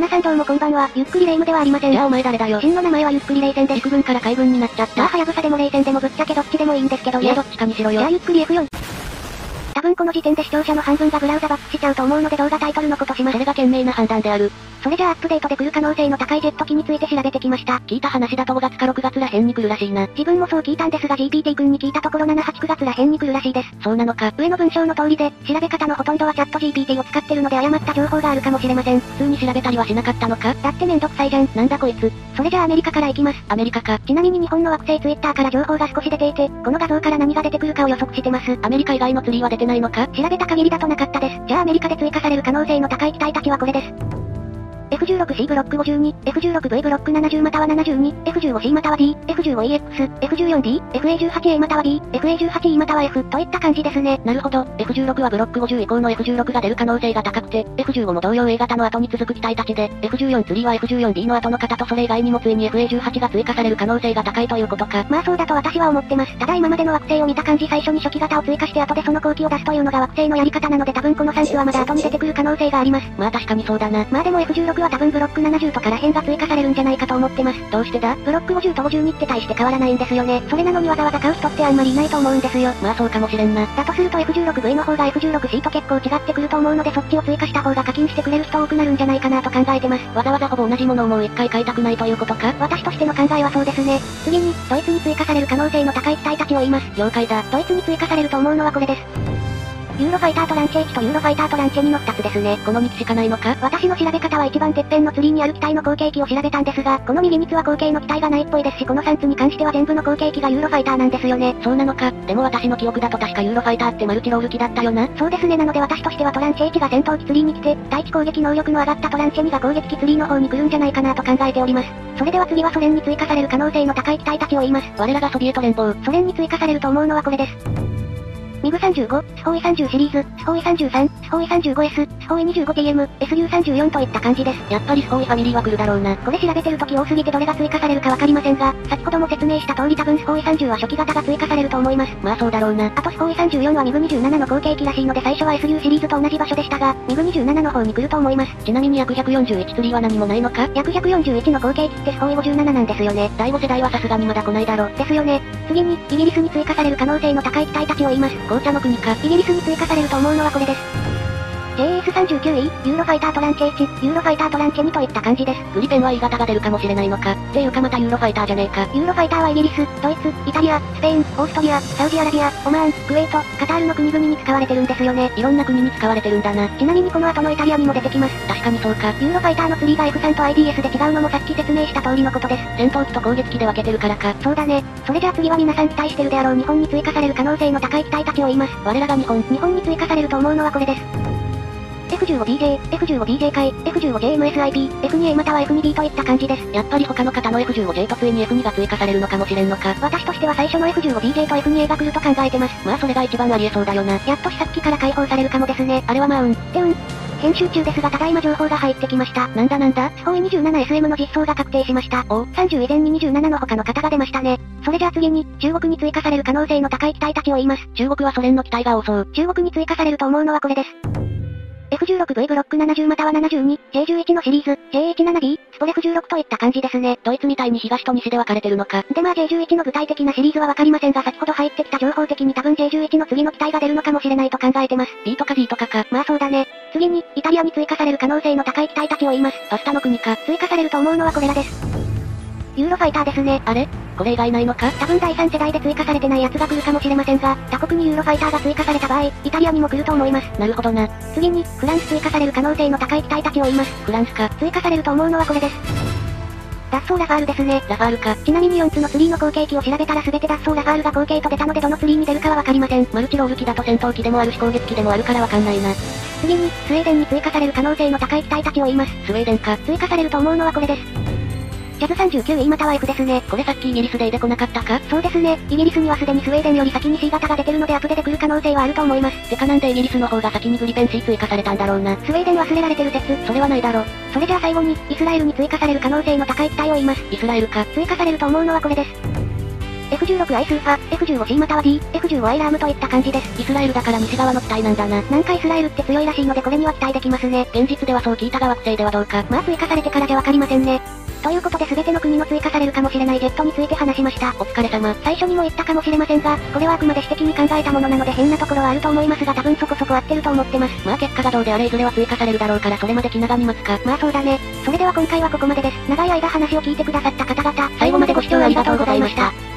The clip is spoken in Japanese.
さんどうもこんばんは。ゆっくりレ夢ムではありません。 じゃあお前誰だよ。 真の名前はゆっくりレイセンです。 陸軍から海軍になっちゃった。 まあはやぶさでもレイセンでもぶっちゃけどっちでもいいんですけどね。 いやどっちかにしろよ。 じゃあゆっくり F4。多分この時点で視聴者の半分がブラウザバックしちゃうと思うので動画タイトルのことします。 それが賢明な判断である。 それじゃあアップデートで来る可能性の高いジェット機について調べてきました。 聞いた話だと5月か6月らへんに来るらしいな。 自分もそう聞いたんですが GPT 君に聞いたところ7、8、9月らへんに来るらしいです。 そうなのか。 上の文章の通りで、調べ方のほとんどはチャット GPT を使ってるので誤った情報があるかもしれません。 普通に調べたりはしなかったのか。 だってめんどくさいじゃん。 なんだこいつ。 それじゃあアメリカから行きます。 アメリカか。 ちなみに日本の惑星ツイッターから情報が少し出ていて、この画像から何が出てくるかを予測してます。 アメリカ以外のツリーは出てないのか。 調べた限りだとなかったです。じゃあアメリカで追加される可能性の高い機体たちはこれです。F16C ブロック52、F16V ブロック70または72、F15C または D、F15EX、F14D、FA18A または B、FA18E または F といった感じですね。 なるほど、F16 はブロック50以降の F16 が出る可能性が高くて、F15 も同様 A 型の後に続く機体たちで、F14 ツリーは F14D の後の方とそれ以外にもついに FA18 が追加される可能性が高いということか。 まあそうだと私は思ってます。ただ今までの惑星を見た感じ最初に初期型を追加して後でその後期を出すというのが惑星のやり方なので多分この3種はまだ後に出てくる可能性があります。 まあ確かにそうだな。 まあでも F16 は多分ブロック70とから辺が追加されるんじゃないかと思ってます。 どうしてだ？ ブロック50と52って大して変わらないんですよね。それなのにわざわざ買う人ってあんまりいないと思うんですよ。 まあそうかもしれんな。 だとすると F16V の方が F16C と結構違ってくると思うのでそっちを追加した方が課金してくれる人多くなるんじゃないかなと考えてます。 わざわざほぼ同じものをもう一回買いたくないということか？ 私としての考えはそうですね。次に、ドイツに追加される可能性の高い機体たちを言います。 了解だ。 ドイツに追加されると思うのはこれです。ユーロファイタートランチェ1とユーロファイタートランチェ2の2つですね。 この2機しかないのか？ 私の調べ方は一番てっぺんのツリーにある機体の後継機を調べたんですが、この右2つは後継の機体がないっぽいですし、この3つに関しては全部の後継機がユーロファイターなんですよね。 そうなのか。でも私の記憶だと確かユーロファイターってマルチロール機だったよな。 そうですね。なので私としてはトランチェ1が戦闘機ツリーに来て、対地攻撃能力の上がったトランチェ2が攻撃機ツリーの方に来るんじゃないかなと考えております。それでは次はソ連に追加される可能性の高い機体たちを言います。 我らがソビエト連邦。 ソ連に追加されると思うのはこれです。ミグ35、スホイ30シリーズ、スホイ33、スホイ 35S、スホイ 25TM、SU34 といった感じです。 やっぱりスホイファミリーは来るだろうな。 これ調べてる時多すぎてどれが追加されるかわかりませんが、先ほども説明した通り多分スホイ30は初期型が追加されると思います。 まあそうだろうな。 あとスホイ34はミグ27の後継機らしいので最初は SU シリーズと同じ場所でしたが、ミグ27の方に来ると思います。 ちなみに約141ツリーは何もないのか？ 約141の後継機ってスホイ57なんですよね。 第5世代はさすがにまだ来ないだろ。 ですよね。次に、イギリスに追加される可能性の高い機体たちを言います。 紅茶の国か。 イギリスに追加されると思うのはこれです。JS39E、ユーロファイタートランチェ1、ユーロファイタートランチェ2といった感じです。 グリペンは E 型が出るかもしれないのか。っていうかまたユーロファイターじゃねえか。 ユーロファイターはイギリス、ドイツ、イタリア、スペイン、オーストリア、サウジアラビア、オマーン、クウェート、カタールの国々に使われてるんですよね。 いろんな国に使われてるんだな。 ちなみにこの後のイタリアにも出てきます。 確かにそうか。 ユーロファイターのツリーが F3 と IDS で違うのもさっき説明した通りのことです。 戦闘機と攻撃機で分けてるからか。 そうだね。それじゃあ次は皆さん期待してるであろう日本に追加される可能性の高い機体たちを言います。 我らが日本に追加されると思うのはこれです。F15DJ、F15DJ 回、F15JMSIP、F2A または F2B といった感じです。 やっぱり他の方の F15J とついに F2 が追加されるのかもしれんのか。 私としては最初の F15DJ と F2A が来ると考えてます。 まあそれが一番ありえそうだよな。 やっと試作機から解放されるかもですね。 あれはまあ編集中ですがただいま情報が入ってきました。 なんだスホイ 27SM の実装が確定しました。30以前に27の他の方が出ましたね。それじゃあ次に、中国に追加される可能性の高い機体たちを言います。 中国はソ連の機体が多そう。 中国に追加されると思うのはこれです。F16V ブロック70または72、J11 のシリーズ、J17B、スポレフ16といった感じですね。 ドイツみたいに東と西で分かれてるのか。 でまあ J11 の具体的なシリーズはわかりませんが先ほど入ってきた情報的に多分 J11 の次の機体が出るのかもしれないと考えてます。 B とか G とかか。 まあそうだね。次に、イタリアに追加される可能性の高い機体たちを言います。 パスタの国か。 追加されると思うのはこれらです。ユーロファイターですね。 あれ？これ以外ないのか？ 多分第3世代で追加されてないやつが来るかもしれませんが、他国にユーロファイターが追加された場合、イタリアにも来ると思います。 なるほどな。 次に、フランス追加される可能性の高い機体たちを言います。 フランスか。 追加されると思うのはこれです。ダッソーラファールですね。 ラファールか。 ちなみに4つのツリーの後継機を調べたら全てダッソーラファールが後継と出たのでどのツリーに出るかはわかりません。 マルチロール機だと戦闘機でもあるし攻撃機でもあるからわかんないな。 次に、スウェーデンに追加される可能性の高い機体たちを言います。 スウェーデンか。 追加されると思うのはこれです。ジャズ 39E または F ですね。 これさっきイギリスで出てこなかったか？ そうですね。イギリスにはすでにスウェーデンより先に C 型が出てるのでアップで来る可能性はあると思います。 てかなんでイギリスの方が先にグリペン C 追加されたんだろうな。 スウェーデン忘れられてる説。 それはないだろ。 それじゃあ最後に、イスラエルに追加される可能性の高い機体を言います。 イスラエルか。 追加されると思うのはこれです。 F16I スーファ、F15C または D、F15I ラームといった感じです。 イスラエルだから西側の機体なんだな。 なんかイスラエルって強いらしいのでこれには期待できますね。 現実ではそう聞いたが惑星ではどうか。 まあ追加されてからじゃわかりませんね。ということで全ての国の追加されるかもしれないジェットについて話しました。 お疲れ様。 最初にも言ったかもしれませんが、これはあくまで私的に考えたものなので変なところはあると思いますが多分そこそこ合ってると思ってます。 まあ結果がどうであれいずれは追加されるだろうからそれまで気長に待つか。 まあそうだね。それでは今回はここまでです。長い間話を聞いてくださった方々、 最後までご視聴ありがとうございました。